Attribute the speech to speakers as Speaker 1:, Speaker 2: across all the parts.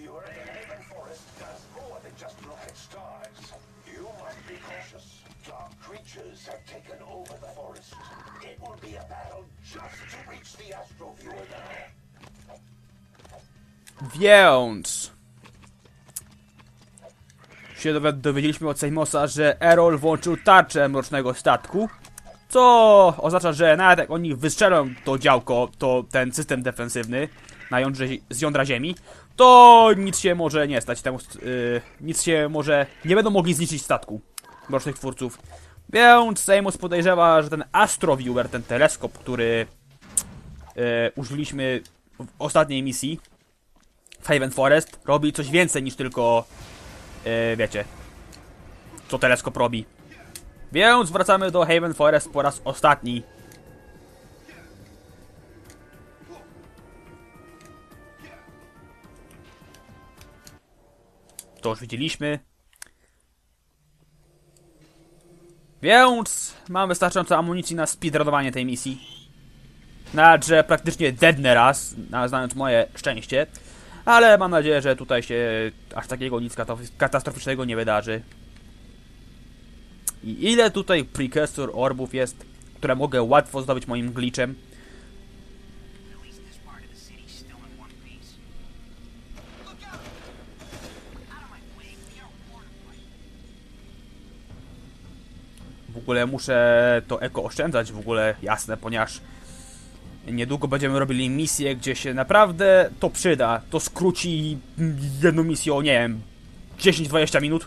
Speaker 1: viewer in Haven Forest does more than just look at stars. You must be cautious. Dark creatures have taken over the forest. It will be a battle just to reach the Astro Viewer now.
Speaker 2: Więc się dowiedzieliśmy od Sejmosa, że Errol włączył tarczę mrocznego statku, co oznacza, że nawet jak oni wystrzelą to działko, to ten system defensywny na z jądra ziemi, to nic się może nie stać temu, nic się może, nie będą mogli zniszczyć statku mrocznych twórców. Więc Sejmos podejrzewa, że ten Astro Viewer, ten teleskop, który użyliśmy w ostatniej misji w Haven Forest, robi coś więcej niż tylko, wiecie, co teleskop robi. Więc wracamy do Haven Forest po raz ostatni. To już widzieliśmy. Więc mam wystarczająco amunicji na speedrunowanie tej misji. Nawet, że praktycznie deadnę raz, znając moje szczęście. Ale mam nadzieję, że tutaj się aż takiego nic katastroficznego nie wydarzy. I ile tutaj precursor orbów jest, które mogę łatwo zdobyć moim glitchem. W ogóle muszę to eko oszczędzać, w ogóle jasne, ponieważ niedługo będziemy robili misję, gdzie się naprawdę to przyda. To skróci jedną misję o, nie wiem, 10-20 minut.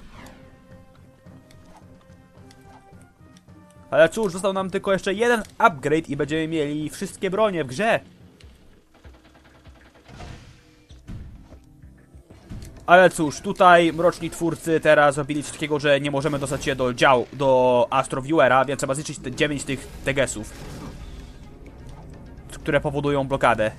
Speaker 2: Ale cóż, został nam tylko jeszcze jeden upgrade i będziemy mieli wszystkie bronie w grze. Ale cóż, tutaj mroczni twórcy teraz zrobili coś takiego, że nie możemy dostać się do Astro Viewera, więc trzeba zliczyć te 9 tych tegesów, które powodują blokadę.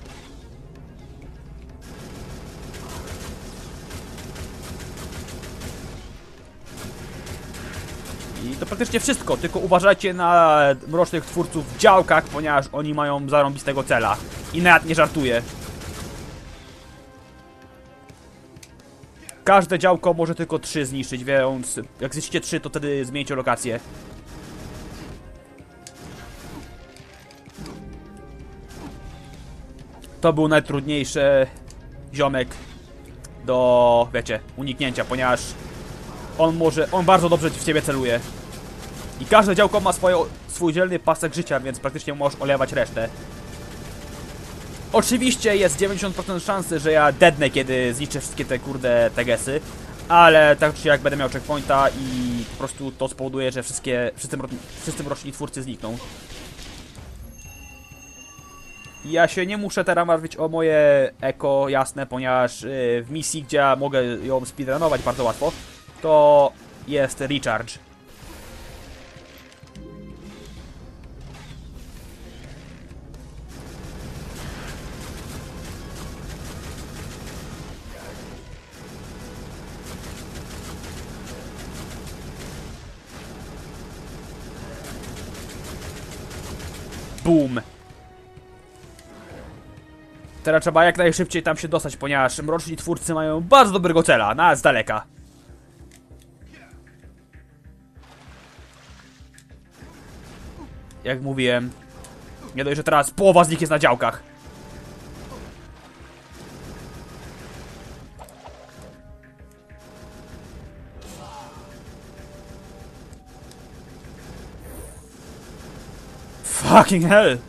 Speaker 2: I to praktycznie wszystko, tylko uważajcie na mrocznych twórców w działkach, ponieważ oni mają zarąbistego cela. I nawet nie żartuję. Każde działko może tylko 3 zniszczyć, więc jak zniszczycie 3, to wtedy zmieńcie lokację. To był najtrudniejszy ziomek do, wiecie, uniknięcia, ponieważ on bardzo dobrze w ciebie celuje. I każde działko ma swój dzielny pasek życia, więc praktycznie możesz olewać resztę. Oczywiście jest 90% szansy, że ja deadnę, kiedy zniszczę wszystkie te kurde tegesy. Ale tak czy jak będę miał checkpointa i po prostu to spowoduje, że wszyscy mroczni twórcy znikną. Ja się nie muszę teraz martwić o moje eko, jasne, ponieważ w misji, gdzie ja mogę ją speedrunować bardzo łatwo, to jest recharge. Boom. Teraz trzeba jak najszybciej tam się dostać, ponieważ mroczni twórcy mają bardzo dobrego cela, nawet z daleka. Jak mówiłem, nie dość, że teraz połowa z nich jest na działkach. Fucking hell!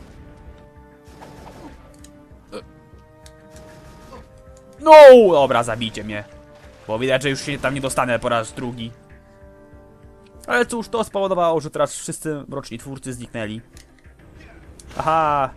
Speaker 2: No! Dobra, zabijcie mnie. Bo widać, że już się tam nie dostanę po raz drugi. Ale cóż, to spowodowało, że teraz wszyscy mroczni twórcy zniknęli. Aha!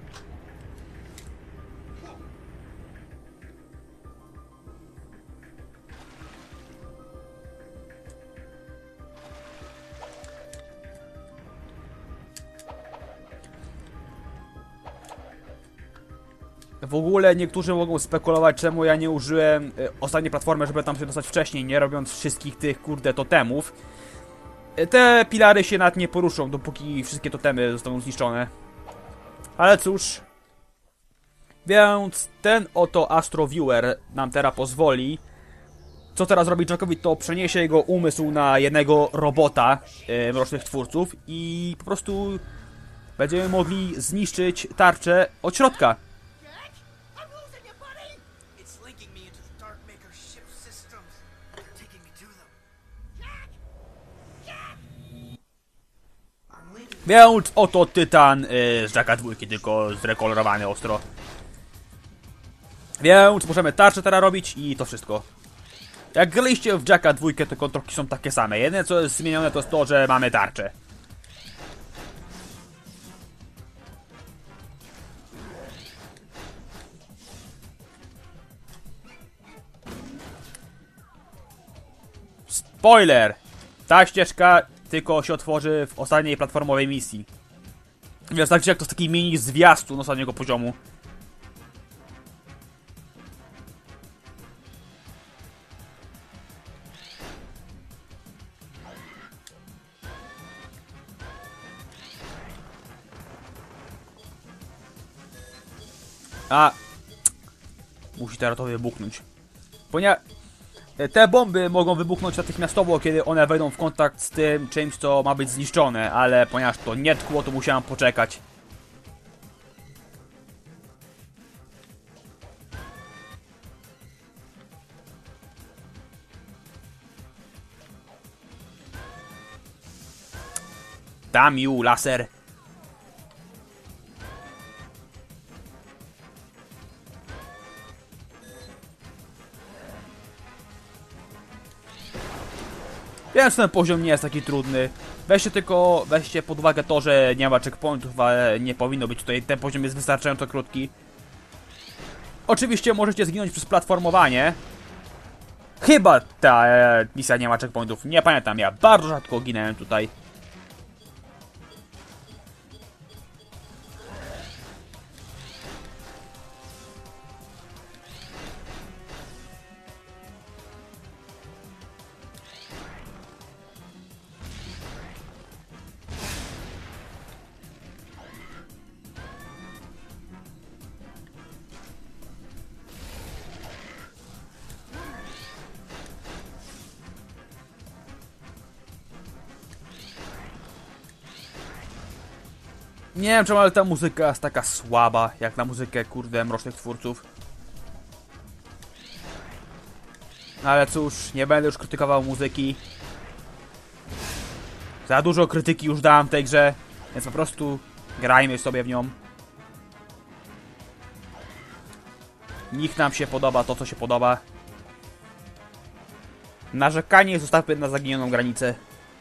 Speaker 2: W ogóle niektórzy mogą spekulować, czemu ja nie użyłem ostatniej platformy, żeby tam się dostać wcześniej, nie robiąc wszystkich tych, kurde, totemów. Te pilary się nawet nie poruszą, dopóki wszystkie totemy zostaną zniszczone. Ale cóż, Więc ten oto Astro Viewer nam teraz pozwoli. Co teraz robi Jackowi, to przeniesie jego umysł na jednego robota Mrocznych Twórców i po prostu będziemy mogli zniszczyć tarczę od środka.
Speaker 3: Jack? I'm losing you, buddy! It's linking me into the Darkmaker ship systems. They're taking me to them. Jack! Jack! I'm leaving.
Speaker 2: Więc oto Tytan z Jacka 2, tylko zrekolorowany ostro. Więc możemy tarczę teraz robić i to wszystko. Jak graliście w Jacka 2, to kontrolki są takie same. Jedyne co jest zmienione to jest to, że mamy tarczę. Spoiler! Ta ścieżka tylko się otworzy w ostatniej platformowej misji. Więc tak jak to jest taki mini zwiastun ostatniego poziomu. A musi teraz to wybuchnąć. Ponieważ te bomby mogą wybuchnąć natychmiastowo, kiedy one wejdą w kontakt z tym czymś, co ma być zniszczone, ale ponieważ to nie tkło, to musiałem poczekać. Damn you, laser. Więc ten poziom nie jest taki trudny. Weźcie pod uwagę to, że nie ma checkpointów, ale nie powinno być tutaj. Ten poziom jest wystarczająco krótki. Oczywiście możecie zginąć przez platformowanie. Chyba ta misja nie ma checkpointów. Nie pamiętam, ja bardzo rzadko ginęłem tutaj. Nie wiem czemu, ale ta muzyka jest taka słaba, jak na muzykę, kurde, Mrocznych Twórców. Ale cóż, nie będę już krytykował muzyki. Za dużo krytyki już dałem tej grze, więc po prostu grajmy sobie w nią. Niech nam się podoba to, co się podoba. Narzekanie zostawmy na zaginioną granicę.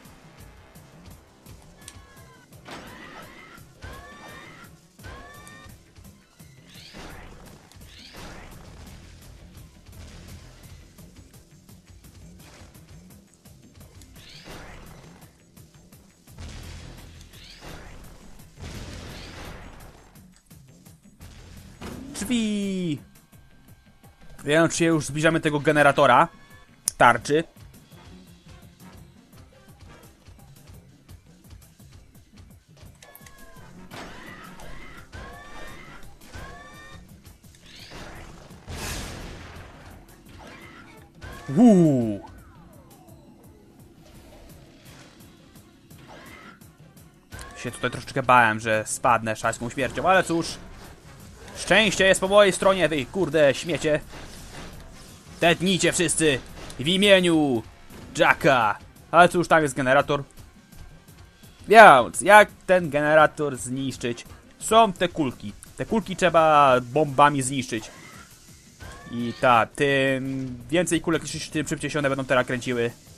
Speaker 2: Drzwi! Wiem, czy już zbliżamy tego generatora tarczy. Się tutaj troszeczkę bałem, że spadnę szajską śmiercią, ale cóż. Szczęście jest po mojej stronie, wy kurde śmiecie. Tetnijcie wszyscy w imieniu Jacka. Ale cóż, tam jest generator. Więc jak ten generator zniszczyć? Są te kulki. Te kulki trzeba bombami zniszczyć. I tym więcej kulek niszczyć, tym szybciej się one będą teraz kręciły.